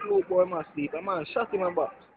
little boy man sleep. A man shot him in back.